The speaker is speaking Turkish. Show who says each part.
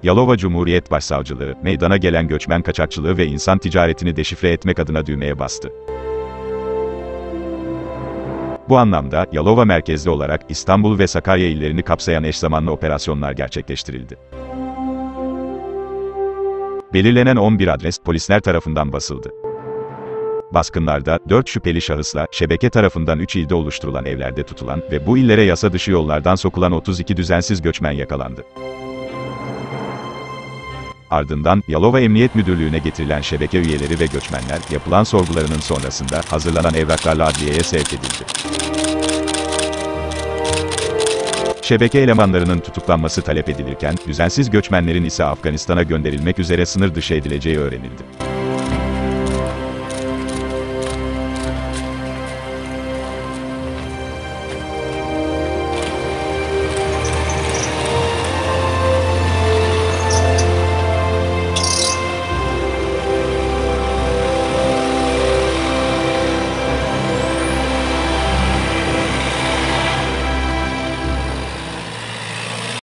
Speaker 1: Yalova Cumhuriyet Başsavcılığı, meydana gelen göçmen kaçakçılığı ve insan ticaretini deşifre etmek adına düğmeye bastı. Bu anlamda, Yalova merkezli olarak İstanbul ve Sakarya illerini kapsayan eş zamanlı operasyonlar gerçekleştirildi. Belirlenen 11 adres, polisler tarafından basıldı. Baskınlarda, 4 şüpheli şahısla, şebeke tarafından 3 ilde oluşturulan evlerde tutulan ve bu illere yasa dışı yollardan sokulan 32 düzensiz göçmen yakalandı. Ardından, Yalova Emniyet Müdürlüğü'ne getirilen şebeke üyeleri ve göçmenler, yapılan sorgularının sonrasında, hazırlanan evraklarla adliyeye sevk edildi. Şebeke elemanlarının tutuklanması talep edilirken, düzensiz göçmenlerin ise Afganistan'a gönderilmek üzere sınır dışı edileceği öğrenildi.